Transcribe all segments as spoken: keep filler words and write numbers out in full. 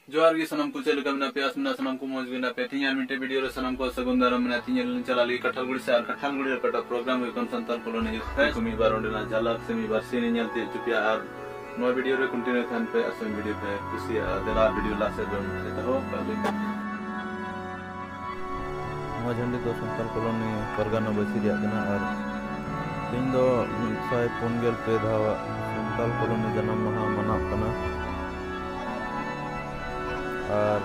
जोहार गी सनम को चेल कमना पे असना सनम को मौज बिना पे थियान मिनटे वीडियो रे सनम को सगुंदर मना थियान चलाली कठलगुड़ी से कठलगुड़ी रे कटा प्रोग्राम हुई संतान कॉलोनी जिससे कुमी बार ओंडेना झालक सेमी बार सीनी ñalte चुपिया आर नो वीडियो रे कंटिन्यू थान पे असम वीडियो पे कुसिया देला वीडियो लासे बम तो पहले मजंडी तो संतान कॉलोनी परगाना बसी दिया गना और दिन दो साय पुनगेल पे धावा संतान कॉलोनी जन्म महा मना कना और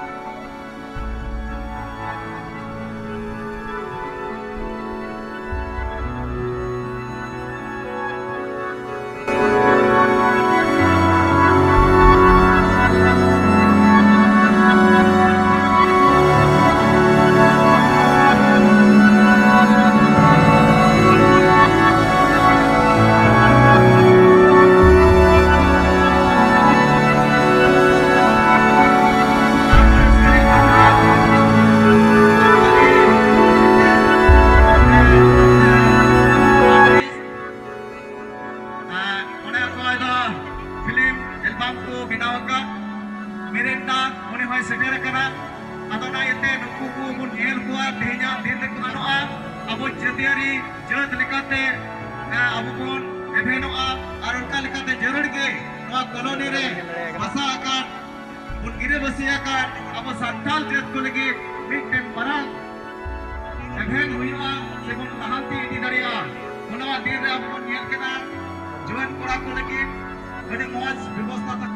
अब जतियारी जत लेकाते अब बन एभेनोआ और उनका लेकाते जरूर के नवा कॉलोनी रे बसा आकार उन गिरे बसी आकार अब संताल जत को लगे मिटन मरांग एभेन हुईवा सेबन लहांती इदी दाड़िया उनवा दिन रे अब बन येल केना जुआन कोड़ा को लगे बड़ी मौज व्यवस्था तक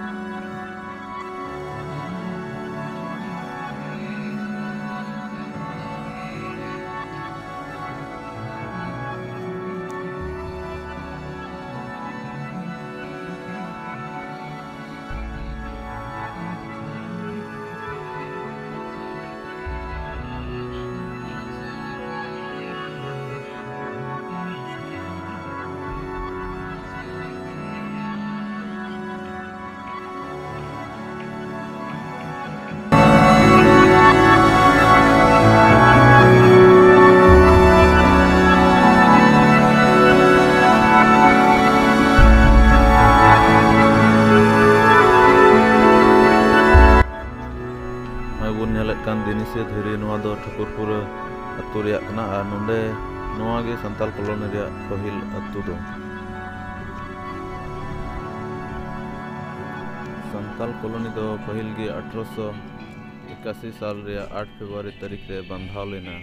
धीरे नवा दो ठकुरपुर अतु रिया कना और नोंडे नवा गे संताल कॉलोनी रिया पहिल अतु दो संताल कॉलोनी दो पहिल गे अठारह सौ इक्यासी साल रिया आठ फरवरी तारीख रे बंधाव लेना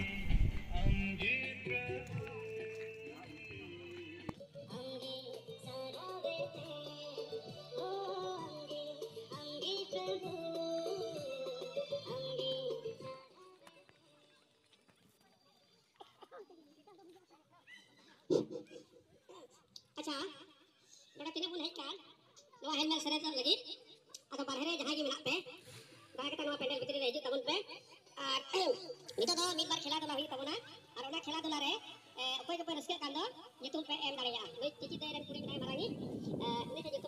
अच्छा बड़ा तिने बुन हेका नो हेलमेट सरे तो लगी अतो बाहरे जहां की मेना पे दाय के तनवा पेंडल भीतरी रे हिजु तबन पे और नितो दो मिद बार खेला दोला हुई तबना और ओना खेला दोला रे अकोय को पे रस्के कांदो नितुम पे एम दाड़िया लई चिची ते रेन कुड़ी नाय मारांगी निते